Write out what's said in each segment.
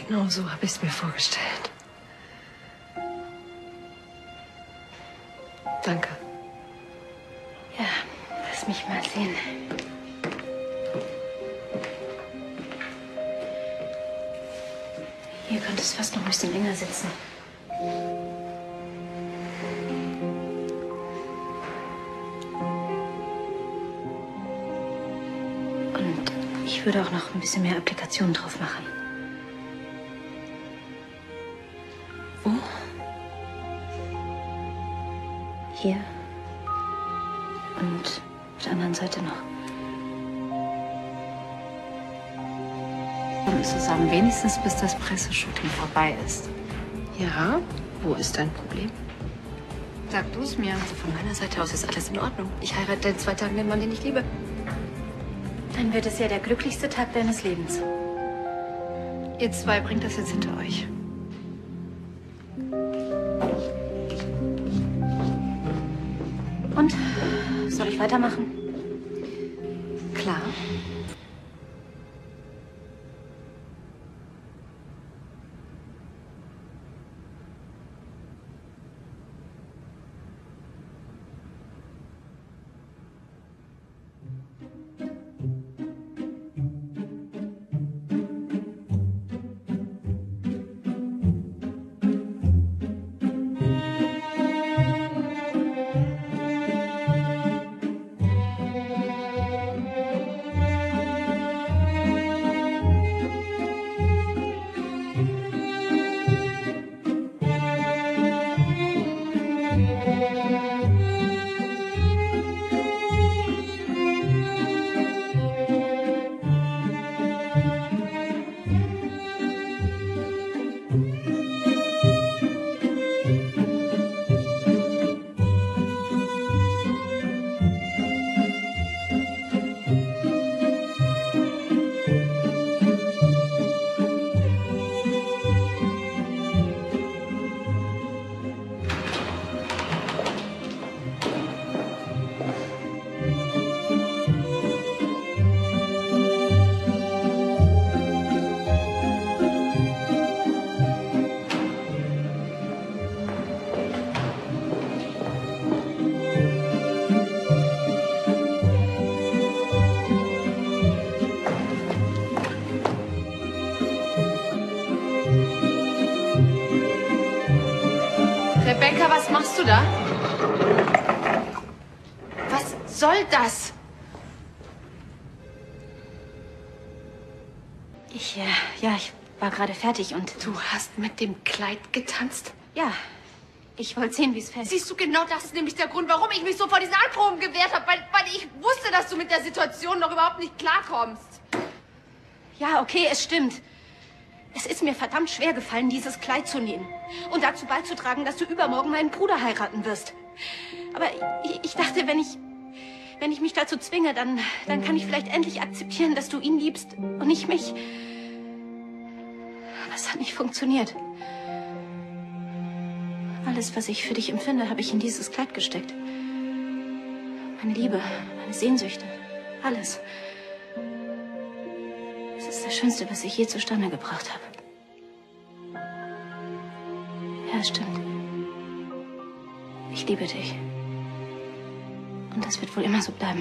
Genau so habe ich es mir vorgestellt. Danke. Ja, lass mich mal sehen. Hier könnte es fast noch ein bisschen länger sitzen. Und ich würde auch noch ein bisschen mehr Applikationen drauf machen. Wo? Hier. Und auf der anderen Seite noch. Zusammen, wenigstens bis das Presseshooting vorbei ist. Ja, wo ist dein Problem? Sag du es mir. Also von meiner Seite aus ist alles in Ordnung. Ich heirate in 2 Tagen den Mann, den ich liebe. Dann wird es ja der glücklichste Tag deines Lebens. Ihr 2 bringt das jetzt hinter euch. Und? Soll ich weitermachen? Klar. Rebecca, was machst du da? Was soll das? Ich war gerade fertig und... Du hast mit dem Kleid getanzt? Ja, ich wollte sehen, wie es fällt. Siehst du, genau das ist nämlich der Grund, warum ich mich so vor diesen Anproben gewehrt habe. Weil ich wusste, dass du mit der Situation noch überhaupt nicht klarkommst. Ja, okay, es stimmt. Es ist mir verdammt schwer gefallen, dieses Kleid zu nähen. Und dazu beizutragen, dass du übermorgen meinen Bruder heiraten wirst. Aber ich dachte, wenn ich mich dazu zwinge, dann kann ich vielleicht endlich akzeptieren, dass du ihn liebst und nicht mich. Aber es hat nicht funktioniert. Alles, was ich für dich empfinde, habe ich in dieses Kleid gesteckt. Meine Liebe, meine Sehnsüchte, alles. Es ist das Schönste, was ich je zustande gebracht habe. Ja, es stimmt. Ich liebe dich. Und das wird wohl immer so bleiben.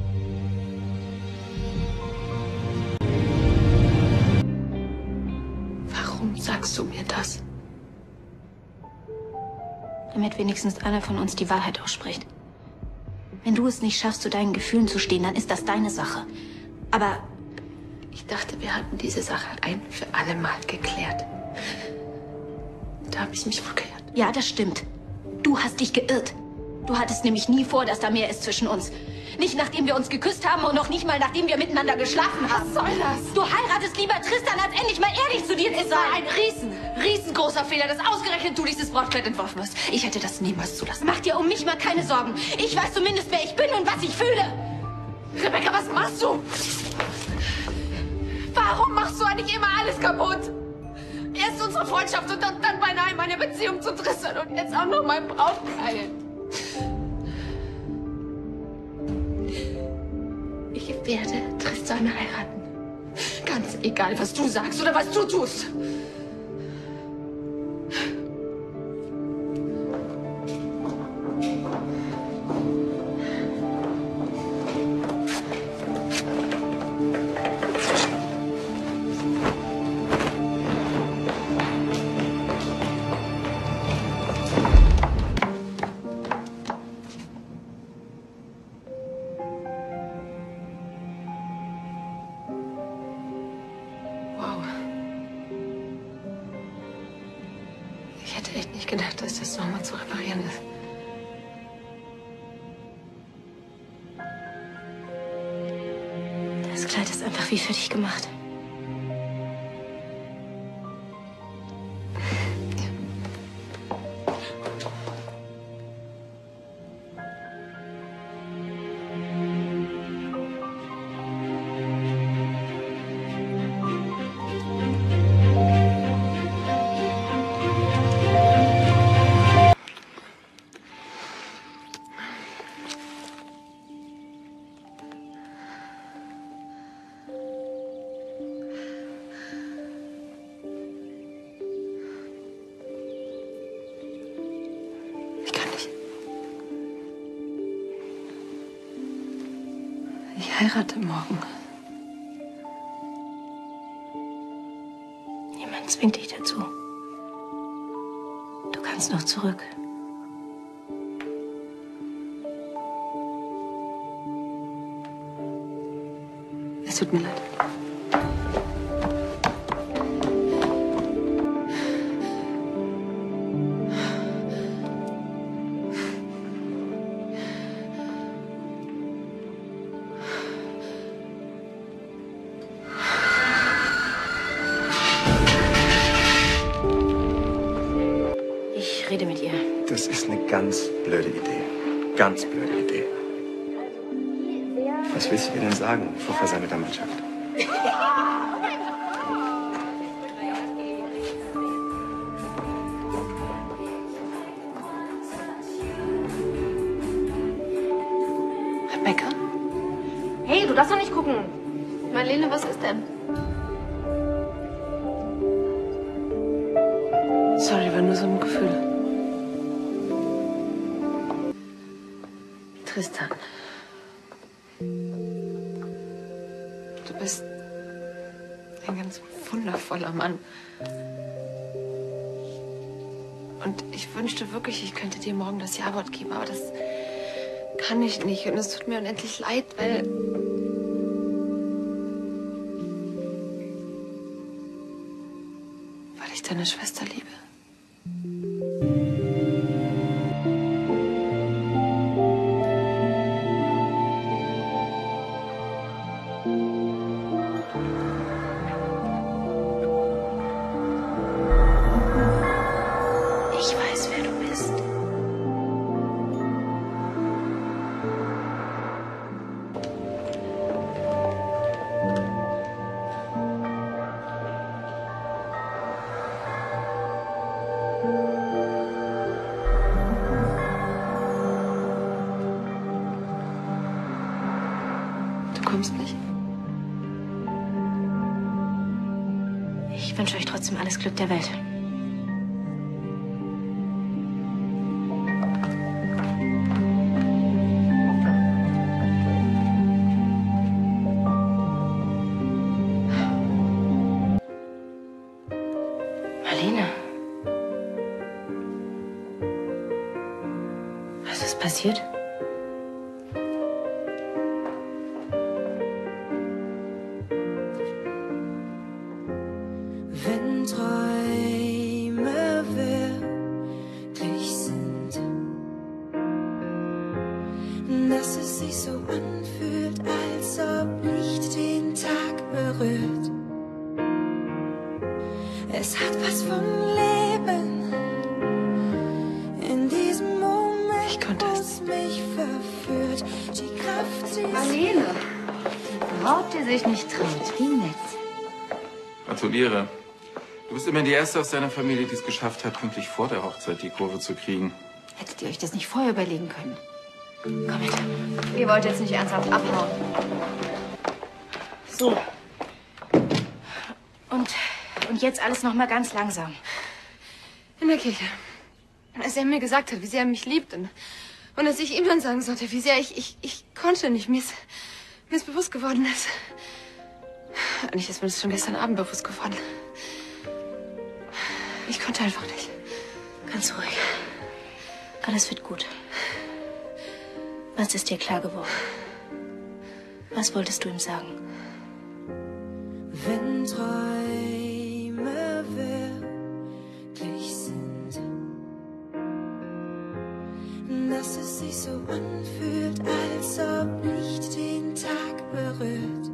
Warum sagst du mir das? Damit wenigstens einer von uns die Wahrheit ausspricht. Wenn du es nicht schaffst, zu deinen Gefühlen zu stehen, dann ist das deine Sache. Aber Ich dachte, wir hatten diese Sache ein für alle Mal geklärt. Da habe ich mich verkehrt. ja, das stimmt. Du hast dich geirrt. Du hattest nämlich nie vor, dass da mehr ist zwischen uns. Nicht nachdem wir uns geküsst haben und noch nicht mal nachdem wir miteinander geschlafen haben. Was soll das? Du heiratest lieber Tristan, als endlich mal ehrlich zu dir zu Es war sein. ein riesengroßer Fehler, dass ausgerechnet du dieses Brautkleid entworfen hast. Ich hätte das niemals zulassen. Mach dir um mich mal keine Sorgen. Ich weiß zumindest, wer ich bin und was ich fühle. Rebecca, was machst du? Warum machst du eigentlich immer alles kaputt? Erst unsere Freundschaft und dann beinahe meine Beziehung zu Tristan und jetzt auch noch mein Brautkleid. Ich werde Tristan heiraten. ganz egal, was du sagst oder was du tust. Wow. Ich hätte echt nicht gedacht, dass das nochmal zu reparieren ist. Das Kleid ist einfach wie für dich gemacht. Ich kann nicht. Ich heirate morgen. Niemand zwingt dich dazu. Du kannst noch zurück. Es tut mir leid. Ich rede mit ihr. Das ist eine ganz blöde Idee. Ganz blöde Idee. Was willst du ihr denn sagen vor versammelter Mannschaft? Rebecca? Hey, du darfst doch nicht gucken. Marlene, was ist denn? Sorry, war nur so ein Gefühl. Tristan. Du bist ein ganz wundervoller Mann. Und ich wünschte wirklich, ich könnte dir morgen das Ja-Wort geben, aber das kann ich nicht. Und es tut mir unendlich leid, weil ich deine Schwester liebe. Ich weiß, wer du bist. Du kommst nicht? Ich wünsche euch trotzdem alles Glück der Welt. Marlene. Was ist passiert? Wenn Träume wirklich sind, dass es sich so anfühlt, als ob Licht den Tag berührt. Es hat was vom Leben in diesem Moment, wo es mich verführt. Die Kraft ist Marlene. Die Braut, die sich nicht traut. Wie nett. Gratuliere. Du bist immerhin die Erste aus deiner Familie, die es geschafft hat, pünktlich vor der Hochzeit die Kurve zu kriegen. Hättet ihr euch das nicht vorher überlegen können? Komm mit. Ihr wollt jetzt nicht ernsthaft abhauen. So. Und jetzt alles noch mal ganz langsam. In der Kirche. Als er mir gesagt hat, wie sehr er mich liebt und dass ich ihm dann sagen sollte, wie sehr ich konnte nicht. Mir ist bewusst geworden, dass... Eigentlich ist mir das schon gestern Abend bewusst geworden. Ich konnte einfach nicht. Ganz ruhig. Alles wird gut. Was ist dir klar geworden? Was wolltest du ihm sagen? Wenn Träume wirklich sind, dass es sich so anfühlt, als ob Licht den Tag berührt.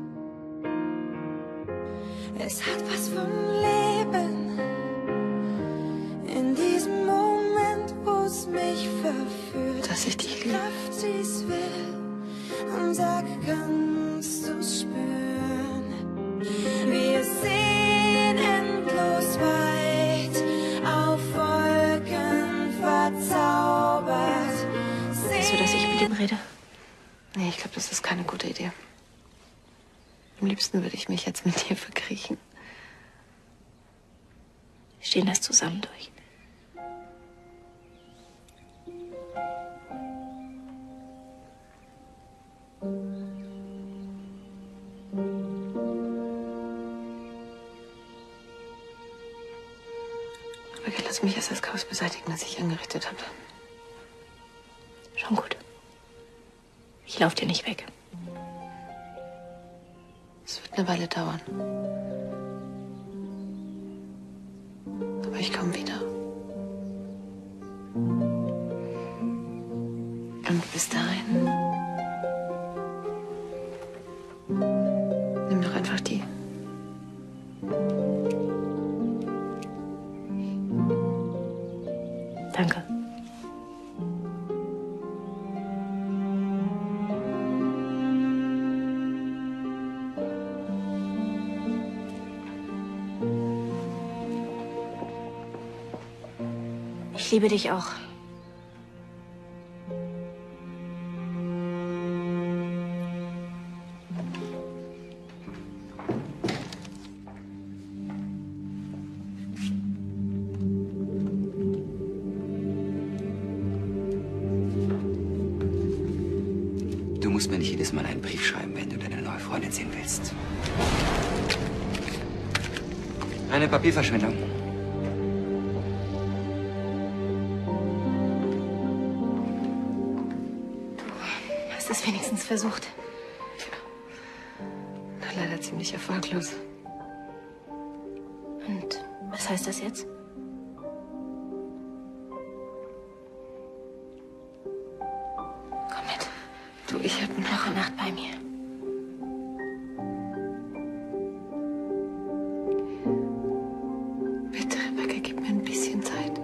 Es hat was vom Leben in diesem Moment, wo es mich verführt. Dass ich dich liebe. Kraft, sie's will und sag, kannst du's spüren? Wir sehen endlos weit, auf Wolken verzaubert. Willst du, dass ich mit ihm rede? Nee, ich glaube, das ist keine gute Idee. Am liebsten würde ich mich jetzt mit dir verkriechen. Wir stehen das zusammen durch. Okay, lass mich erst das Chaos beseitigen, das ich angerichtet habe. Schon gut. Ich laufe dir nicht weg. Es wird eine Weile dauern. Aber ich komme wieder. Und bis dahin... nimm doch einfach die. Danke. Ich liebe dich auch. Du musst mir nicht jedes Mal einen Brief schreiben, wenn du deine neue Freundin sehen willst. Eine Papierverschwendung. Du hast es wenigstens versucht. Na, leider ziemlich erfolglos. Und was heißt das jetzt? Komm mit. Du, ich habe Noch eine Nacht bei mir. Bitte, Rebecca, gib mir ein bisschen Zeit.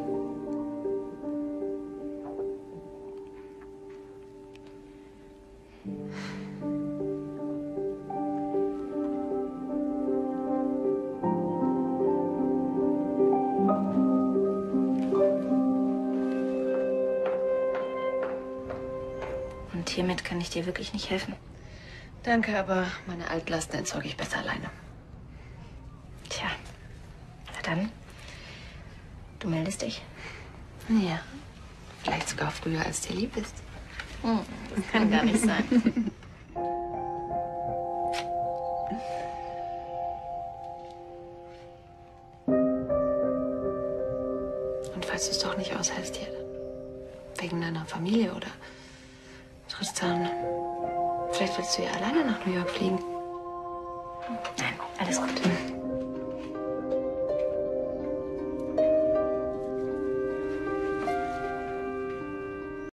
Und hiermit kann ich dir wirklich nicht helfen. Danke, aber meine Altlasten entsorge ich besser alleine. Tja, na dann. Du meldest dich? Ja, vielleicht sogar früher, als dir lieb ist. Das kann gar nicht sein. Und falls du es doch nicht aushältst hier, wegen deiner Familie oder Tristan, vielleicht willst du ja alleine nach New York fliegen. Nein, alles gut.